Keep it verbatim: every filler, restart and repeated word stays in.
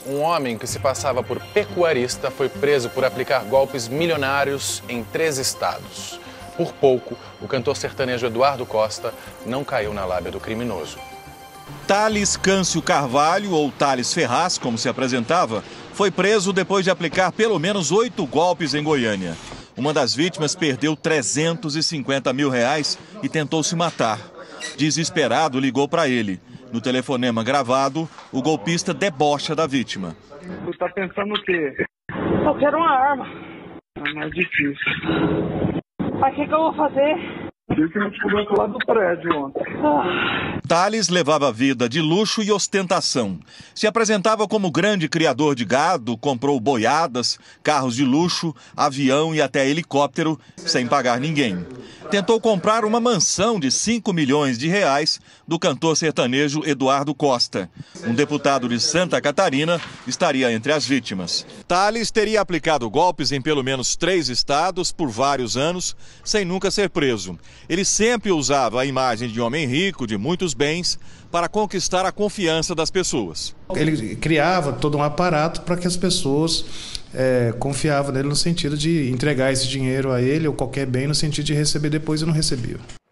Um homem que se passava por pecuarista foi preso por aplicar golpes milionários em três estados. Por pouco, o cantor sertanejo Eduardo Costa não caiu na lábia do criminoso. Thales Câncio Carvalho, ou Thales Ferraz, como se apresentava, foi preso depois de aplicar pelo menos oito golpes em Goiânia. Uma das vítimas perdeu trezentos e cinquenta mil reais e tentou se matar. Desesperado, ligou para ele. No telefonema gravado, o golpista debocha da vítima. Você está pensando o quê? Eu quero uma arma. É mais difícil. Mas o que, que eu vou fazer? Viu que a gente conversou lá do prédio ontem. Ah. Thales levava vida de luxo e ostentação. Se apresentava como grande criador de gado, comprou boiadas, carros de luxo, avião e até helicóptero, sem pagar ninguém. Tentou comprar uma mansão de cinco milhões de reais do cantor sertanejo Eduardo Costa. Um deputado de Santa Catarina estaria entre as vítimas. Thales teria aplicado golpes em pelo menos três estados por vários anos, sem nunca ser preso. Ele sempre usava a imagem de homem rico, de muitos bens, para conquistar a confiança das pessoas. Ele criava todo um aparato para que as pessoas é, confiavam nele no sentido de entregar esse dinheiro a ele ou qualquer bem no sentido de receber depois e não recebiam.